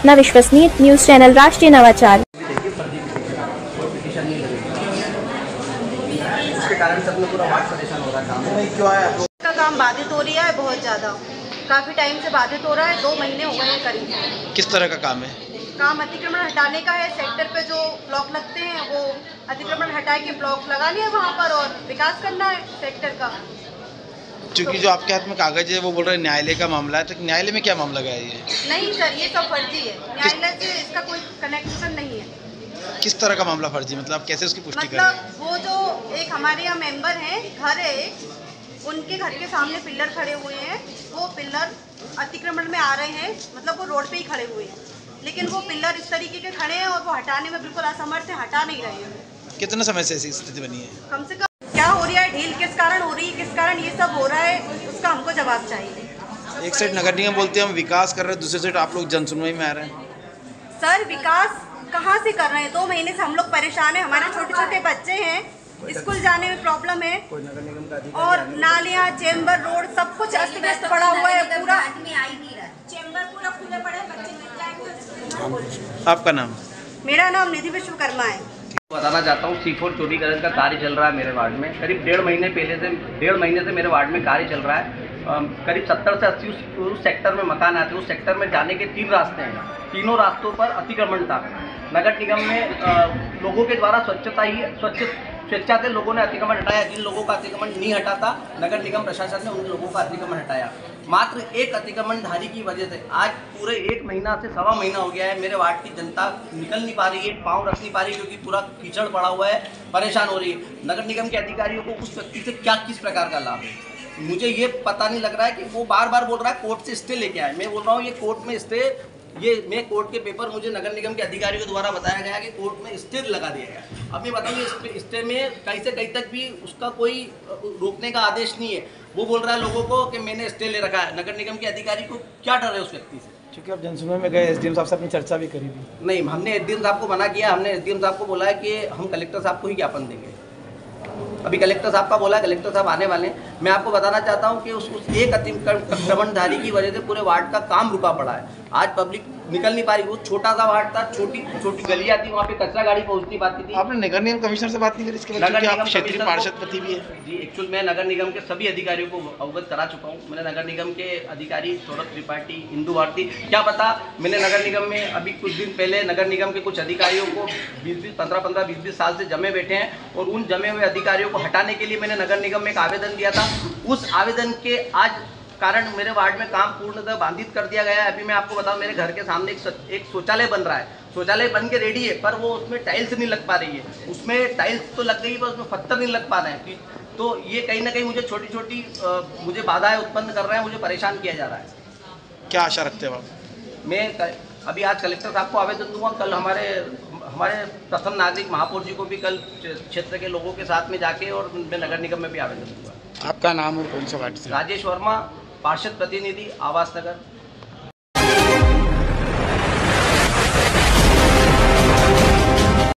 अपना विश्वसनीय news channel राष्ट्रीय नवाचार। उसके कारण सब लोग पूरा वार्ड परेशान हो रहा है। काम नहीं क्यों है का काम बाधित हो रही है बहुत ज़्यादा, काफ़ी टाइम से बाधित हो रहा है, 2 महीने हो गए हैं करीब। किस तरह का काम है? काम अतिक्रमण हटाने का है। सेक्टर पे जो ब्लॉक लगते हैं वो अतिक्रमण हटा के ब्लॉक लगाने हैं वहाँ पर और विकास करना है सेक्टर का। क्योंकि जो आपके हाथ में कागज है वो बोल रहे हैं न्यायालय का मामला है, तो न्यायालय में क्या मामला गया ये? नहीं सर, ये सब फर्जी है, न्यायालय से इसका कोई कनेक्शन नहीं है। किस तरह का मामला फर्जी, मतलब आप कैसे उसकी पुष्टि करें? मतलब वो जो एक हमारे यहाँ मेंबर हैं, घर है, उनके घर के सामने पिलर खड़े हुए हैं, वो पिलर अतिक्रमण में आ रहे हैं, मतलब वो रोड पे ही खड़े हुए हैं, लेकिन वो पिलर इस तरीके के खड़े हैं और वो हटाने में बिल्कुल असमर्थ है, हटा नहीं रहे हैं। कितने समय से ऐसी स्थिति बनी है? कम से कम क्या हो रहा है, ढील किस कारण हो रही है, किस कारण ये सब हो रहा है, उसका हमको जवाब चाहिए। एक साइड नगर निगम बोलते हैं हम विकास कर रहे हैं, दूसरी साइड आप लोग जन सुनवाई में आ रहे हैं। सर विकास कहाँ से कर रहे हैं? 2 महीने से हम लोग परेशान हैं, हमारे छोटे छोटे बच्चे हैं, स्कूल जाने में प्रॉब्लम है, और नालियाँ, चेम्बर, रोड सब कुछ अस्त व्यस्त पड़ा हुआ है। पूरा चेम्बर पूरा खुले पड़े, बच्चे गिर जाएंगे। आपका नाम? मेरा नाम निधि विश्वकर्मा है। बताना चाहता हूँ, C4 चौड़ीकरण का कार्य चल रहा है मेरे वार्ड में। करीब 1.5 महीने से मेरे वार्ड में कार्य चल रहा है। करीब 70 से 80 उस सेक्टर में मकान आते हैं। उस सेक्टर में जाने के 3 रास्ते हैं, तीनों रास्तों पर अतिक्रमण था। नगर निगम में लोगों के द्वारा स्वेच्छा से लोगों ने अतिक्रमण हटाया। जिन लोगों का अतिक्रमण नहीं हटा था, नगर निगम प्रशासन ने उन लोगों का अतिक्रमण हटाया। मात्र एक अतिक्रमणधारी की वजह से आज पूरे 1 महीना से 1.25 महीना हो गया है, मेरे वार्ड की जनता निकल नहीं पा रही है, पाँव रख नहीं पा रही, क्योंकि पूरा कीचड़ पड़ा हुआ है, परेशान हो रही है। नगर निगम के अधिकारियों को उस व्यक्ति से किस प्रकार का लाभ है, मुझे ये पता नहीं लग रहा है। कि वो बार बार बोल रहा है कोर्ट से स्टे लेके आए। मैं बोल रहा हूँ ये कोर्ट में स्टे, मैं कोर्ट के पेपर मुझे नगर निगम के अधिकारियों के द्वारा बताया गया कि कोर्ट में स्टे लगा दिया गया। अब मैं बताऊँ स्टे में कहीं से कहीं तक भी उसका कोई रोकने का आदेश नहीं है। वो बोल रहा है लोगों को कि मैंने स्टे ले रखा है। नगर निगम के अधिकारी को क्या डर है उस व्यक्ति से? क्योंकि आप जनसुनवाई में गए, SDM साहब से अपनी चर्चा भी करी थी। नहीं, हमने SDM साहब को मना किया। हमने SDM साहब को बोला है कि हम कलेक्टर साहब को ही ज्ञापन देंगे। अभी कलेक्टर साहब का बोला है, कलेक्टर साहब आने वाले हैं। मैं आपको बताना चाहता हूं कि उस एक अतिक्रमणधारी की वजह से पूरे वार्ड का काम रुका पड़ा है। आज पब्लिक निकल नहीं पा रही। वो छोटा सा वार्ड था, छोटी छोटी गलियां थी, वहाँ पे कचरा गाड़ी पहुँच नहीं पाती थी। आपने नगर निगम कमिश्नर से बात नहीं करी इसके बारे में? आप क्षेत्रीय पार्षद पति भी है। जी, एक्चुअल मैं नगर निगम के सभी अधिकारियों को अवगत करा चुका हूँ। मैंने नगर निगम के अधिकारी सौरभ त्रिपाठी, इंदु भारती, क्या पता, मैंने नगर निगम में अभी कुछ दिन पहले नगर निगम के कुछ अधिकारियों को 15-20 साल से जमे बैठे हैं, और उन जमे हुए अधिकारियों को हटाने के लिए मैंने नगर निगम में एक आवेदन दिया था। उस आवेदन के आज कारण मेरे वार्ड में काम पूर्णतः बाधित कर दिया गया है। अभी मैं आपको बताऊं, मेरे घर के सामने एक शौचालय बन रहा है। शौचालय बन के रेडी है, पर वो उसमें टाइल्स नहीं लग पा रही है। उसमें टाइल्स तो लग गई, पर उसमें पत्थर नहीं लग पा रहे हैं। तो ये कहीं ना कहीं मुझे छोटी मुझे बाधाएं उत्पन्न कर रहे हैं, मुझे परेशान किया जा रहा है। क्या आशा रखते हो आप? मैं अभी आज कलेक्टर साहब को आवेदन दूंगा। कल हमारे प्रथम नागरिक महापौर जी को भी कल क्षेत्र के लोगों के साथ में जाके, और मैं नगर निगम में भी आवेदन दूंगा। आपका नाम और कौन सा वार्ड से? राजेश वर्मा, पार्षद प्रतिनिधि, आवास नगर।